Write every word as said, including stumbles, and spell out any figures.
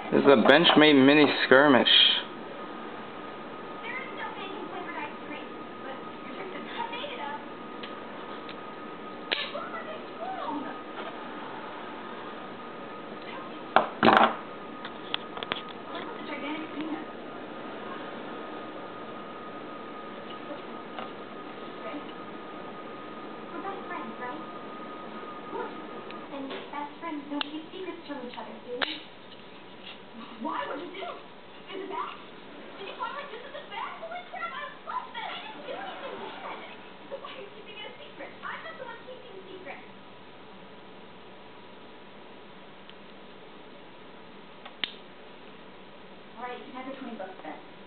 This is a Benchmade mini Skirmish. Best friends don't keep secrets from each other, do they? Why would you do? Is it bad? Did you find like this is the bad? Holy crap, I love this! I didn't do anything bad. So why are you keeping it a secret? I'm not the one keeping secrets. Alright, you can have your twenty bucks back.